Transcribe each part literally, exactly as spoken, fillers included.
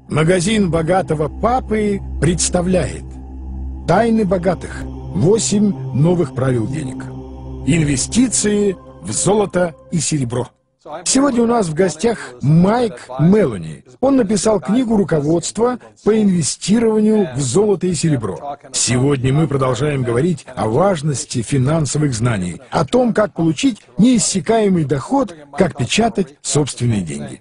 Магазин богатого папы представляет «Тайны богатых. восемь новых правил денег». Инвестиции в золото и серебро. Сегодня у нас в гостях Майк Мелони. Он написал книгу руководства по инвестированию в золото и серебро. Сегодня мы продолжаем говорить о важности финансовых знаний, о том, как получить неиссякаемый доход, как печатать собственные деньги.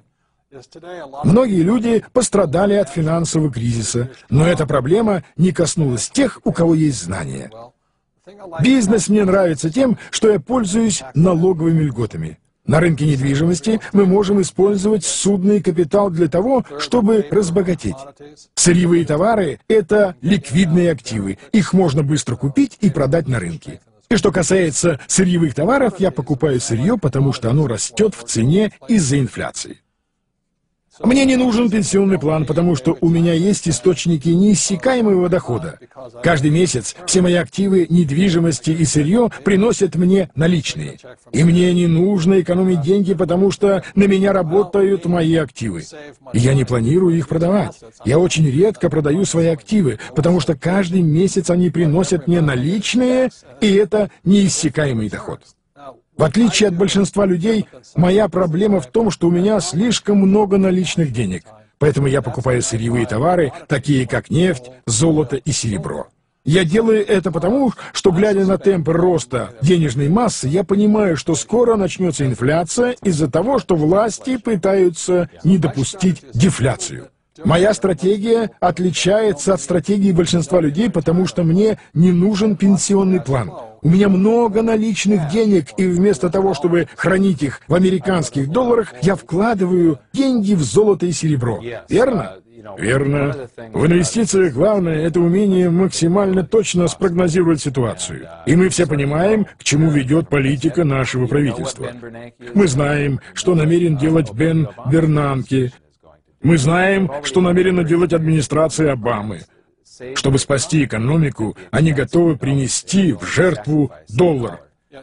Многие люди пострадали от финансового кризиса, но эта проблема не коснулась тех, у кого есть знания. Бизнес мне нравится тем, что я пользуюсь налоговыми льготами. На рынке недвижимости мы можем использовать судный капитал для того, чтобы разбогатеть. Сырьевые товары – это ликвидные активы. Их можно быстро купить и продать на рынке. И что касается сырьевых товаров, я покупаю сырье, потому что оно растет в цене из-за инфляции. Мне не нужен пенсионный план, потому что у меня есть источники неиссякаемого дохода. Каждый месяц все мои активы, недвижимости и сырье приносят мне наличные. И мне не нужно экономить деньги, потому что на меня работают мои активы. И я не планирую их продавать. Я очень редко продаю свои активы, потому что каждый месяц они приносят мне наличные, и это неиссякаемый доход. В отличие от большинства людей, моя проблема в том, что у меня слишком много наличных денег. Поэтому я покупаю сырьевые товары, такие как нефть, золото и серебро. Я делаю это потому, что, глядя на темпы роста денежной массы, я понимаю, что скоро начнется инфляция из-за того, что власти пытаются не допустить дефляцию. Моя стратегия отличается от стратегии большинства людей, потому что мне не нужен пенсионный план. У меня много наличных денег, и вместо того, чтобы хранить их в американских долларах, я вкладываю деньги в золото и серебро. Верно? Верно. В инвестициях главное — это умение максимально точно спрогнозировать ситуацию. И мы все понимаем, к чему ведет политика нашего правительства. Мы знаем, что намерен делать Бен Бернанке. Мы знаем, что намерена делать администрация Обамы. Чтобы спасти экономику, они готовы принести в жертву доллар.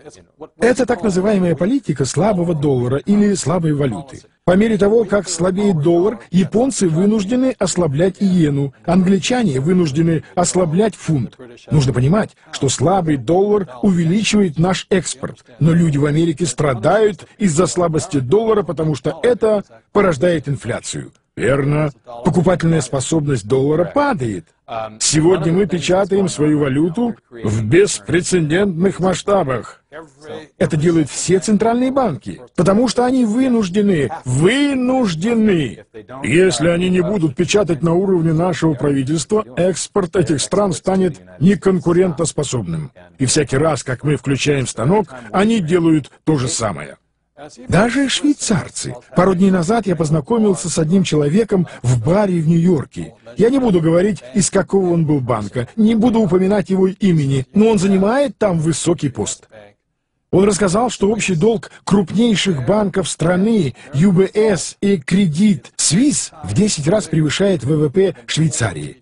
Это так называемая политика слабого доллара или слабой валюты. По мере того, как слабеет доллар, японцы вынуждены ослаблять иену, англичане вынуждены ослаблять фунт. Нужно понимать, что слабый доллар увеличивает наш экспорт, но люди в Америке страдают из-за слабости доллара, потому что это порождает инфляцию. Верно. Покупательная способность доллара падает. Сегодня мы печатаем свою валюту в беспрецедентных масштабах. Это делают все центральные банки, потому что они вынуждены, вынуждены. Если они не будут печатать на уровне нашего правительства, экспорт этих стран станет неконкурентоспособным. И всякий раз, как мы включаем станок, они делают то же самое. Даже швейцарцы. Пару дней назад я познакомился с одним человеком в баре в Нью-Йорке. Я не буду говорить, из какого он был банка, не буду упоминать его имени, но он занимает там высокий пост. Он рассказал, что общий долг крупнейших банков страны, ю би эс и Credit Suisse, в десять раз превышает вэ вэ пэ Швейцарии.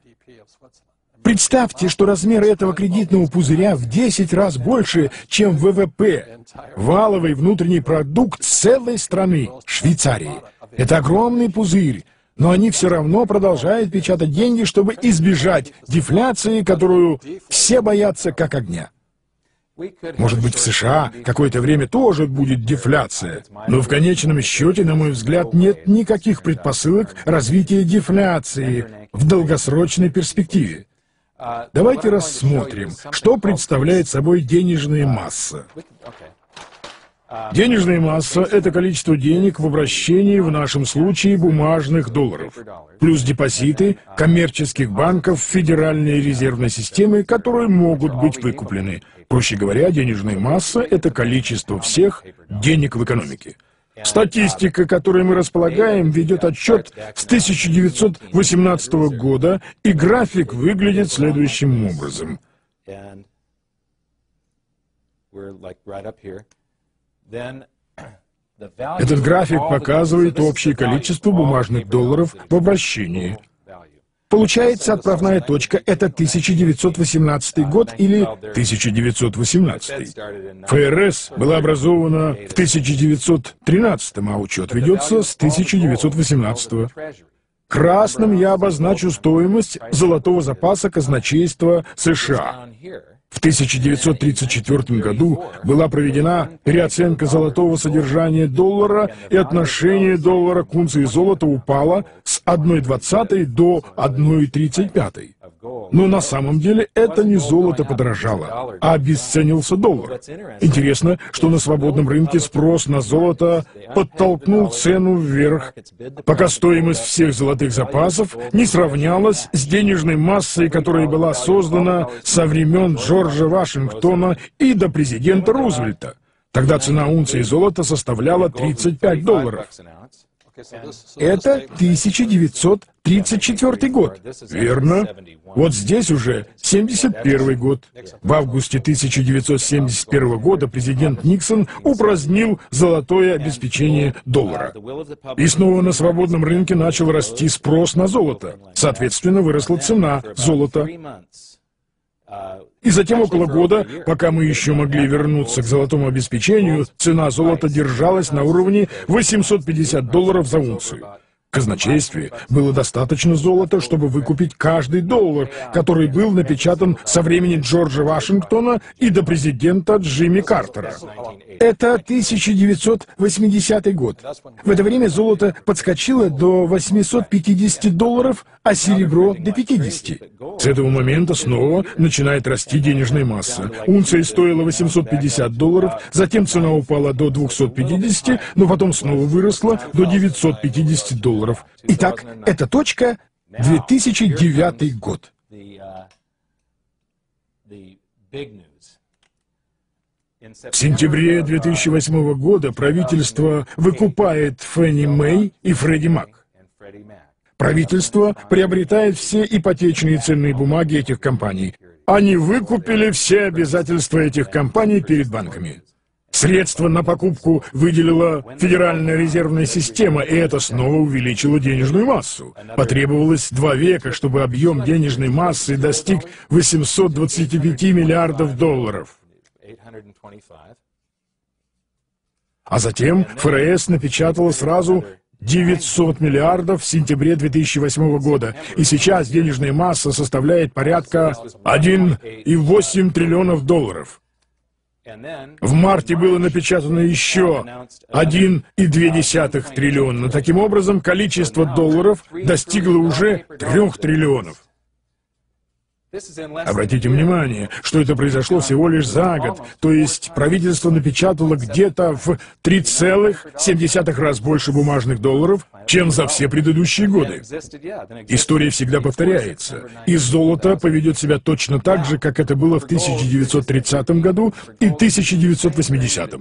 Представьте, что размер этого кредитного пузыря в десять раз больше, чем вэ вэ пэ, валовый внутренний продукт целой страны, Швейцарии. Это огромный пузырь, но они все равно продолжают печатать деньги, чтобы избежать дефляции, которую все боятся как огня. Может быть, в США какое-то время тоже будет дефляция, но в конечном счете, на мой взгляд, нет никаких предпосылок развития дефляции в долгосрочной перспективе. Давайте рассмотрим, что представляет собой денежная масса. Денежная масса — это количество денег в обращении, в нашем случае бумажных долларов, плюс депозиты коммерческих банков Федеральной резервной системы, которые могут быть выкуплены. Проще говоря, денежная масса — это количество всех денег в экономике. Статистика, которой мы располагаем, ведет отчет с тысяча девятьсот восемнадцатого года, и график выглядит следующим образом. Этот график показывает общее количество бумажных долларов в обращении. Получается, отправная точка — это тысяча девятьсот восемнадцатый год или тысяча девятьсот восемнадцатый. эф эр эс была образована в тысяча девятьсот тринадцатом, а учет ведется с тысяча девятьсот восемнадцатого. Красным я обозначу стоимость золотого запаса казначейства США. В тысяча девятьсот тридцать четвёртом году была проведена переоценка золотого содержания доллара, и отношение доллара к унции золота упало с одной двадцатой до одной тридцать пятой. Но на самом деле это не золото подорожало, а обесценился доллар. Интересно, что на свободном рынке спрос на золото подтолкнул цену вверх, пока стоимость всех золотых запасов не сравнялась с денежной массой, которая была создана со времен Джорджа Вашингтона и до президента Рузвельта. Тогда цена унции золота составляла тридцать пять долларов. Это тысяча девятьсот тридцать четвёртый год. Верно. Вот здесь уже семьдесят первый год. В августе тысяча девятьсот семьдесят первого года президент Никсон упразднил золотое обеспечение доллара. И снова на свободном рынке начал расти спрос на золото. Соответственно, выросла цена золота. И затем около года, пока мы еще могли вернуться к золотому обеспечению, цена золота держалась на уровне восемьсот пятьдесят долларов за унцию. В казначействе было достаточно золота, чтобы выкупить каждый доллар, который был напечатан со времени Джорджа Вашингтона и до президента Джимми Картера. Это тысяча девятьсот восьмидесятый год. В это время золото подскочило до восьмисот пятидесяти долларов, а серебро до пятидесяти. С этого момента снова начинает расти денежная масса. Унция стоила восемьсот пятьдесят долларов, затем цена упала до двухсот пятидесяти, но потом снова выросла до девятисот пятидесяти долларов. Итак, эта точка — две тысячи девятый год. В сентябре две тысячи восьмого года правительство выкупает Фенни Мэй и Фредди Мак. Правительство приобретает все ипотечные ценные бумаги этих компаний. Они выкупили все обязательства этих компаний перед банками. Средства на покупку выделила Федеральная резервная система, и это снова увеличило денежную массу. Потребовалось два века, чтобы объем денежной массы достиг восьмисот двадцати пяти миллиардов долларов. А затем ФРС напечатала сразу девятьсот миллиардов в сентябре две тысячи восьмого года, и сейчас денежная масса составляет порядка один и восемь триллионов долларов. В марте было напечатано еще один и две десятых триллиона. Таким образом, количество долларов достигло уже трех триллионов. Обратите внимание, что это произошло всего лишь за год, то есть правительство напечатало где-то в три целых семь десятых раз больше бумажных долларов, чем за все предыдущие годы. История всегда повторяется, и золото поведет себя точно так же, как это было в тысяча девятьсот тридцатом году и тысяча девятьсот восьмидесятом.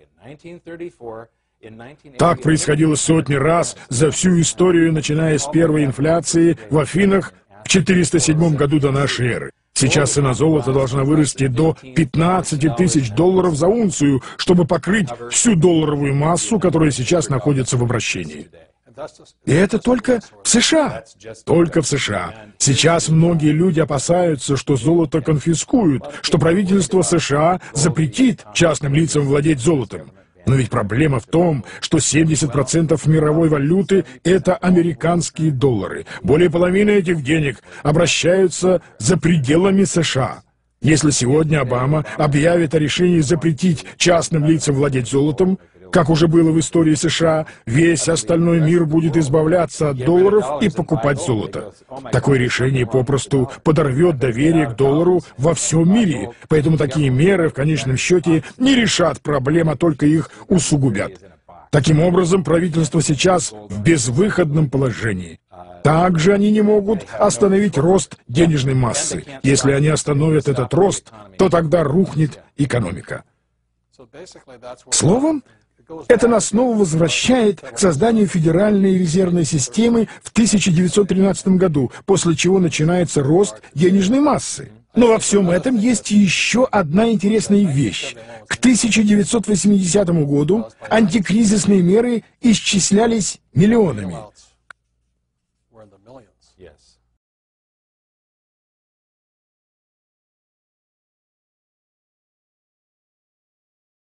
Так происходило сотни раз за всю историю, начиная с первой инфляции в Афинах в четыреста седьмом году до нашей эры. Сейчас цена золота должна вырасти до пятнадцати тысяч долларов за унцию, чтобы покрыть всю долларовую массу, которая сейчас находится в обращении. И это только в США. Только в США. Сейчас многие люди опасаются, что золото конфискуют, что правительство США запретит частным лицам владеть золотом. Но ведь проблема в том, что семьдесят процентов мировой валюты — это американские доллары. Более половины этих денег обращаются за пределами США. Если сегодня Обама объявит о решении запретить частным лицам владеть золотом, как уже было в истории США, весь остальной мир будет избавляться от долларов и покупать золото. Такое решение попросту подорвет доверие к доллару во всем мире, поэтому такие меры в конечном счете не решат проблем, а только их усугубят. Таким образом, правительство сейчас в безвыходном положении. Также они не могут остановить рост денежной массы. Если они остановят этот рост, то тогда рухнет экономика. Словом, это нас снова возвращает к созданию Федеральной резервной системы в тысяча девятьсот тринадцатом году, после чего начинается рост денежной массы. Но во всем этом есть еще одна интересная вещь. К тысяча девятьсот восьмидесятому году антикризисные меры исчислялись миллионами.